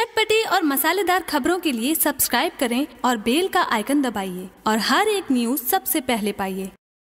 चटपटी और मसालेदार खबरों के लिए सब्सक्राइब करें और बेल का आइकन दबाइए और हर एक न्यूज़ सबसे पहले पाइए।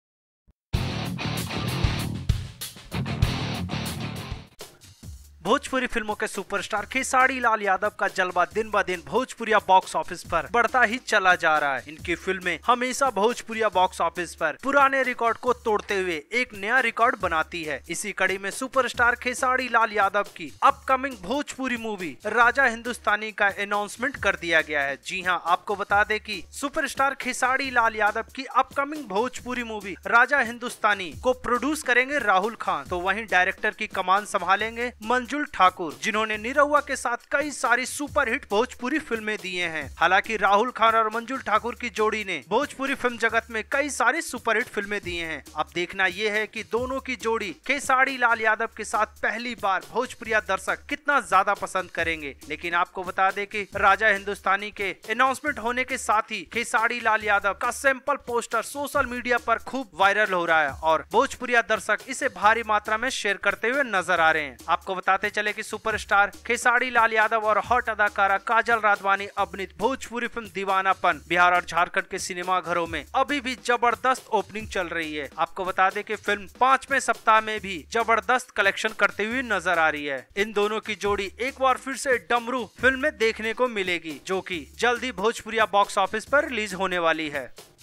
भोजपुरी फिल्मों के सुपरस्टार खेसारी लाल यादव का जलवा दिन ब दिन भोजपुरिया बॉक्स ऑफिस पर बढ़ता ही चला जा रहा है। इनकी फिल्में हमेशा भोजपुरिया बॉक्स ऑफिस पर पुराने रिकॉर्ड को तोड़ते हुए एक नया रिकॉर्ड बनाती है। इसी कड़ी में सुपरस्टार खेसारी लाल यादव की अपकमिंग भोजपुरी मूवी राजा हिंदुस्तानी का अनाउंसमेंट कर दिया गया है। जी हां, आपको बता दें कि सुपरस्टार खेसारी लाल यादव की अपकमिंग भोजपुरी मूवी राजा हिंदुस्तानी को प्रोड्यूस करेंगे राहुल खान, तो वहीं डायरेक्टर की कमान संभालेंगे मंजुल ठाकुर, जिन्होंने निरहुआ के साथ कई सारी सुपरहिट भोजपुरी फिल्में दिए हैं। हालांकि राहुल खान और मंजुल ठाकुर की जोड़ी ने भोजपुरी फिल्म जगत में कई सारी सुपरहिट फिल्में दिए हैं। अब देखना यह है कि दोनों की जोड़ी खेसारी लाल यादव के साथ पहली बार भोजपुरिया दर्शक कितना ज्यादा पसंद करेंगे। लेकिन आपको बता दें कि राजा हिंदुस्तानी के अनाउंसमेंट होने के साथ ही खेसारी लाल यादव का सैंपल पोस्टर सोशल मीडिया पर खूब वायरल हो रहा है और भोजपुरिया दर्शक इसे भारी मात्रा में शेयर करते हुए नजर आ रहे हैं। आपको बताते चले कि सुपरस्टार खेसारी लाल यादव और हॉट अदाकारा काजल राघवानी अभिनीत भोजपुरी फिल्म दीवानापन बिहार और झारखंड के सिनेमा घरों में अभी भी जबरदस्त ओपनिंग चल रही है। आपको बता दें कि फिल्म 5वें सप्ताह में भी जबरदस्त कलेक्शन करते हुए नजर आ रही है। इन दोनों की जोड़ी एक बार फिर से डमरू फिल्म में देखने को मिलेगी, जो कि जल्द ही भोजपुरिया बॉक्स ऑफिस पर रिलीज होने वाली है।